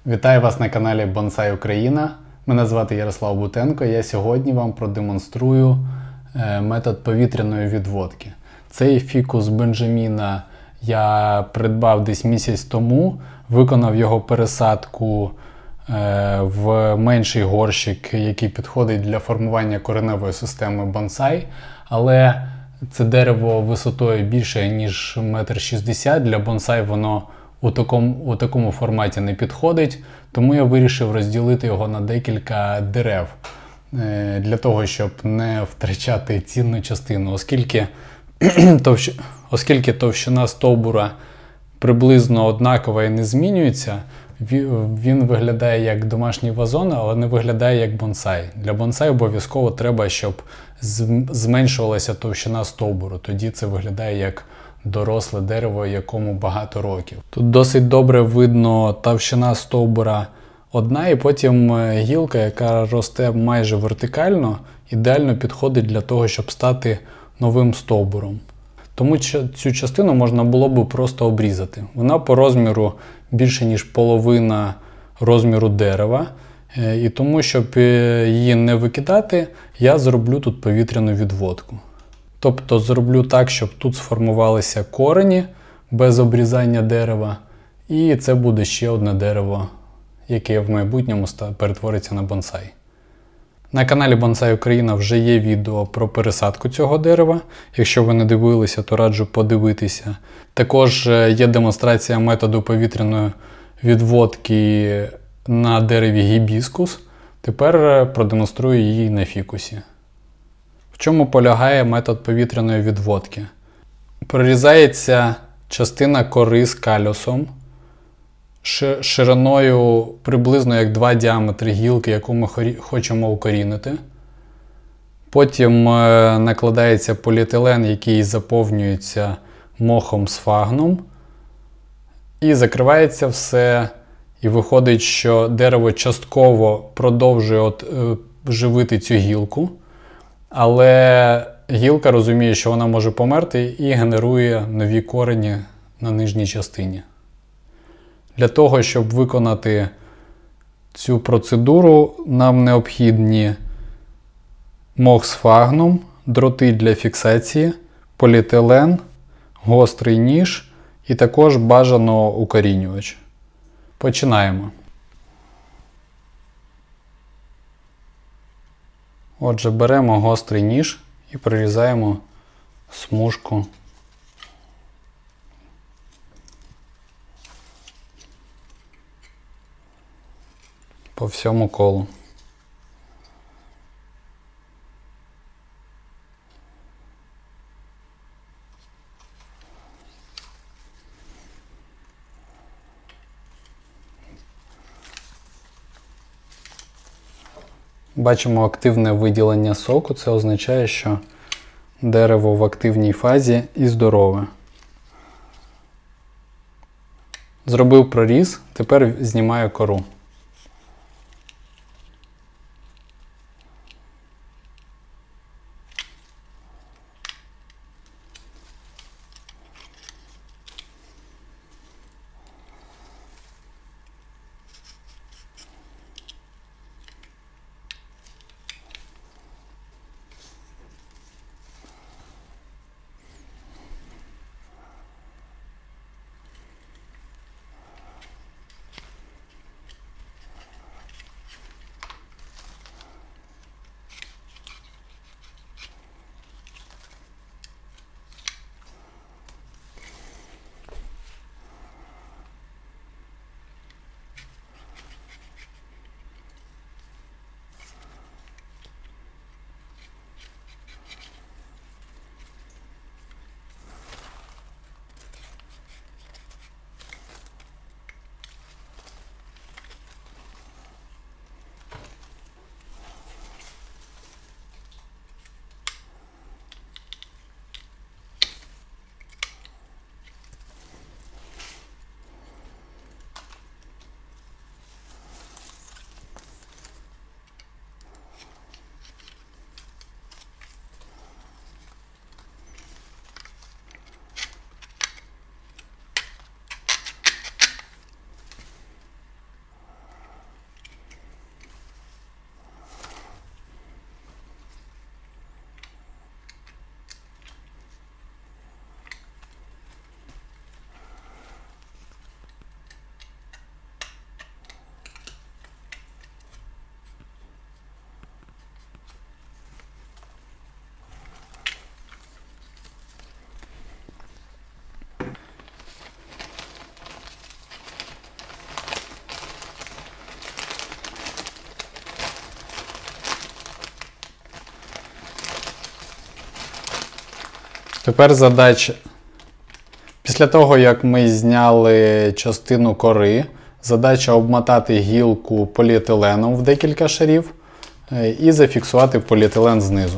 Вітаю вас на каналі Бонсай Україна. Мене звати Ярослав Бутенко. Я сьогодні вам продемонструю метод повітряної відводки. Цей фікус Бенджаміна я придбав десь місяць тому, виконав його пересадку в менший горщик, який підходить для формування кореневої системи бонсай. Але це дерево висотою більше, ніж 1,60 м. Для бонсай воно у такому форматі не підходить, тому я вирішив розділити його на декілька дерев, для того, щоб не втрачати цінну частину, оскільки товщина стовбура приблизно однакова і не змінюється. Він виглядає як домашній вазон, але не виглядає як бонсай. Для бонсай обов'язково треба, щоб зменшувалася товщина стовбуру. Тоді це виглядає як доросле дерево, якому багато років. Тут досить добре видно товщина стовбура одна, і потім гілка, яка росте майже вертикально, ідеально підходить для того, щоб стати новим стовбуром. Тому цю частину можна було б просто обрізати. Вона по розміру більше, ніж половина розміру дерева. І тому, щоб її не викидати, я зроблю тут повітряну відводку. Тобто зроблю так, щоб тут сформувалися корені без обрізання дерева. І це буде ще одне дерево, яке в майбутньому перетвориться на бонсай. На каналі Бонсай Україна вже є відео про пересадку цього дерева. Якщо ви не дивилися, то раджу подивитися. Також є демонстрація методу повітряної відводки на дереві гібіскус. Тепер продемонструю її на фікусі. В чому полягає метод повітряної відводки? Прорізається частина кори з калюсом шириною приблизно як 2 діаметри гілки, яку ми хочемо укорінити. Потім накладається поліетилен, який заповнюється мохом сфагнум. І закривається все. І виходить, що дерево частково продовжує живити цю гілку. Але гілка розуміє, що вона може померти, і генерує нові корені на нижній частині. Для того, щоб виконати цю процедуру, нам необхідні мох сфагнум, дроти для фіксації, поліетилен, гострий ніж і також бажано укорінювач. Починаємо. Отже, беремо гострий ніж і прорізаємо смужку по всьому колу. Бачимо активне виділення соку, це означає, що дерево в активній фазі і здорове. Зробив проріз, тепер знімаю кору. Тепер задача. Після того, як ми зняли частину кори, задача обмотати гілку поліетиленом в декілька шарів і зафіксувати поліетилен знизу.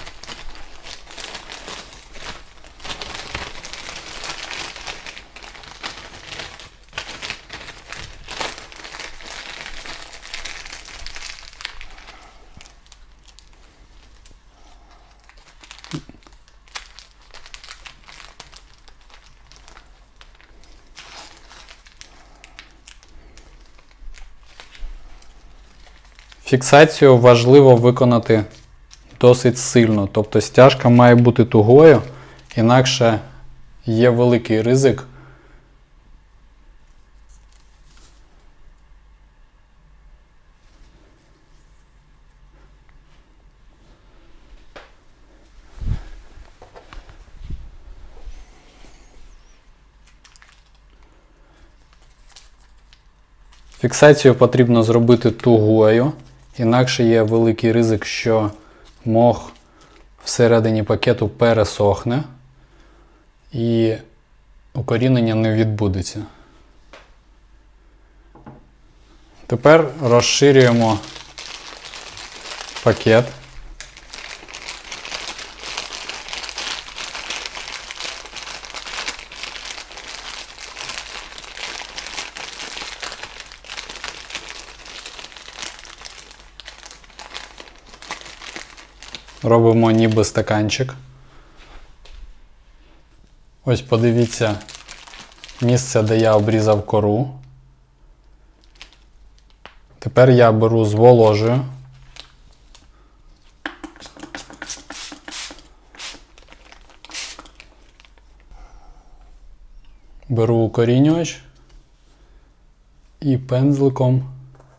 Фіксацію важливо виконати досить сильно, тобто стяжка має бути тугою, інакше є великий ризик Фіксацію потрібно зробити тугою, інакше є великий ризик, що мох всередині пакету пересохне і укорінення не відбудеться. Тепер розширюємо пакет. Робимо ніби стаканчик. Ось подивіться місце, де я обрізав кору. Тепер я беру, зволожую. Беру укорінювач і пензликом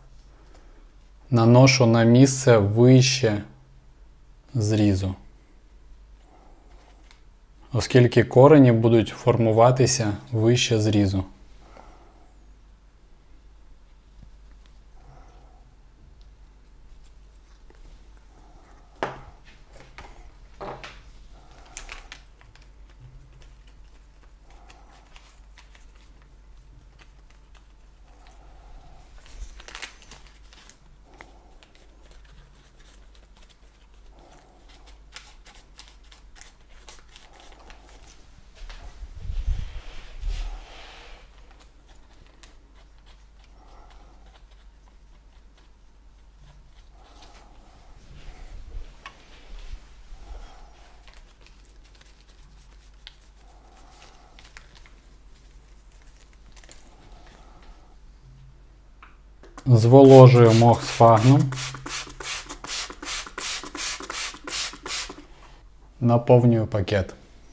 наношу на місце вище зрізу, оскільки корені будуть формуватися вище зрізу. Зволожую мох сфагном, наповнюю пакет.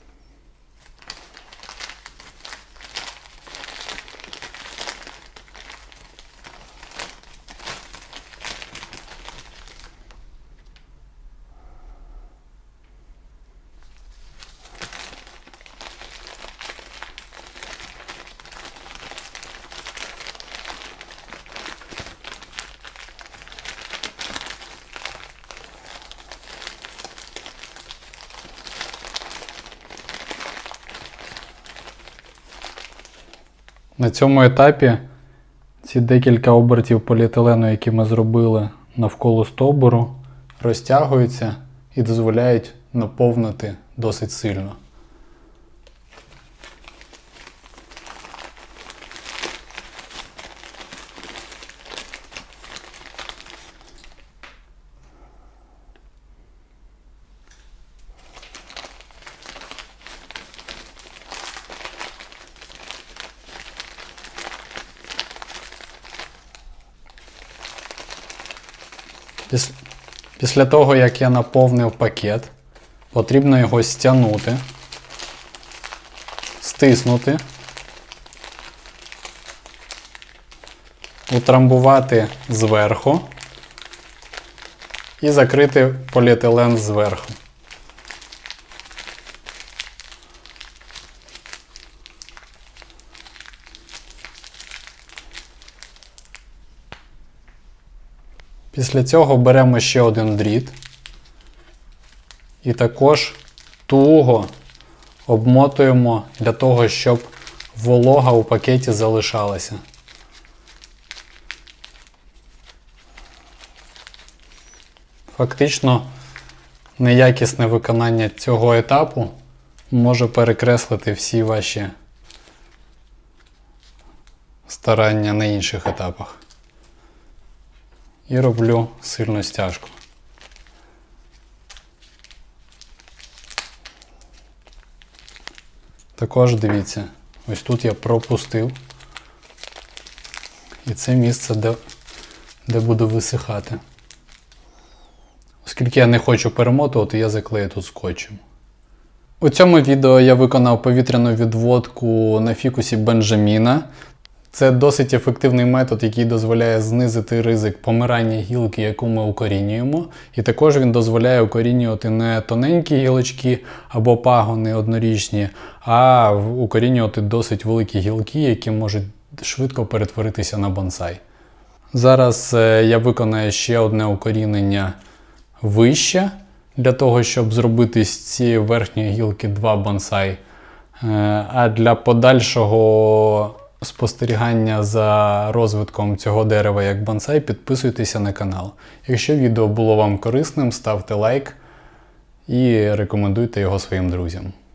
На цьому етапі ці декілька обертів поліетилену, які ми зробили навколо стовбуру, розтягуються і дозволяють наповнити досить сильно. Після того, як я наповнив пакет, потрібно його стягнути, стиснути, утрамбувати зверху і закрити поліетилен зверху. Після цього беремо ще один дріт і також туго обмотуємо для того, щоб волога у пакеті залишалася. Фактично, неякісне виконання цього етапу може перекреслити всі ваші старання на інших етапах. І роблю сильну стяжку. Також дивіться, ось тут я пропустив. І це місце, де буде висихати. Оскільки я не хочу перемотувати, я заклею тут скотчем. У цьому відео я виконав повітряну відводку на фікусі Бенджаміна. Це досить ефективний метод, який дозволяє знизити ризик помирання гілки, яку ми укорінюємо. І також він дозволяє укорінювати не тоненькі гілочки або пагони однорічні, а укорінювати досить великі гілки, які можуть швидко перетворитися на бонсай. Зараз я виконаю ще одне укорінення вище, для того, щоб зробити з цієї верхньої гілки 2 бонсай. А для подальшого спостерігання за розвитком цього дерева як бонсай, підписуйтеся на канал. Якщо відео було вам корисним, ставте лайк і рекомендуйте його своїм друзям.